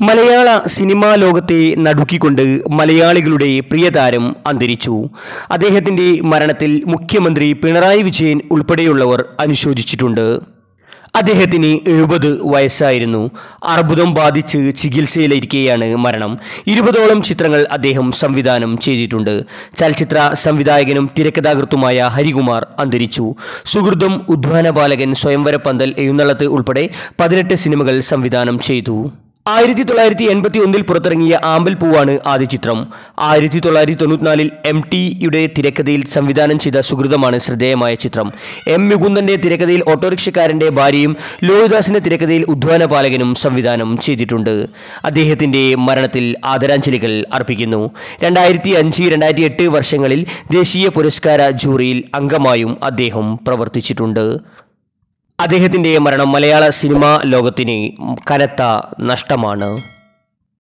മലയാള cinema ലോകത്തെ നടുക്കിക്കൊണ്ട് മലയാളികളുടെ പ്രിയതാരം അന്തരിച്ചു. അദ്ദേഹത്തിൻ്റെ മരണത്തിൽ മുഖ്യമന്ത്രി പിണറായി വിജയൻ ഉൾപ്പെടെയുള്ളവർ അനുശോചിച്ചിട്ടുണ്ട്. അദ്ദേഹത്തിന് 70 വയസ്സായിരുന്നു. അർബുദം ബാധിച്ച് ചികിത്സയിലിരിക്കെയാണ് മരണം. 20ഓളം ചിത്രങ്ങൾ അദ്ദേഹം സംവിധാനം ചെയ്തിട്ടുണ്ട്. ചലച്ചിത്ര സംവിധായകനും തിരക്കഥാകൃത്തുമായ ഹരികുമാർ അന്തരിച്ചു. സുഹൃത്തും ഉദ്യാനപാലകൻ, സ്വയംവരപ്പന്തൽ, എഴുന്നള്ളത്ത് ഉൾപ്പെടെ 18 സിനിമകൾ സംവിധാനം ചെയ്തു. 1981 പുറത്തിറങ്ങിയ ആമ്പൽ പൂവാണ് ആദ്യ ചിത്രം. 1994 MTയുടെ തിരക്കഥയിൽ സംവിധാനം ചെയ്ത സുഹൃതമാണ് ശ്രദ്ധേയമായ ചിത്രം. മുകുന്ദന്റെ തിരക്കഥയിൽ ഓട്ടോറിക്ഷക്കാരൻ്റെ ഭാര്യയും, ലോഹിദാസിന്റെ തിരക്കഥയിൽ ഉദ്യാനപാലകനും സംവിധാനം ചെയ്തിട്ടുണ്ട്. അദ്ദേഹത്തിൻ്റെ മരണത്തിൽ ആദരാഞ്ജലികൾ അർപ്പിക്കുന്നു. 2005-2008 വർഷങ്ങളിൽ ദേശീയ പുരസ്കാര ജൂറിയിൽ അംഗമായും അദ്ദേഹം പ്രവർത്തിച്ചിട്ടുണ്ട്. അദ്ദേഹത്തിൻ്റെ മരണം മലയാള സിനിമാ ലോകത്തിന് കനത്ത നഷ്ടമാണ്.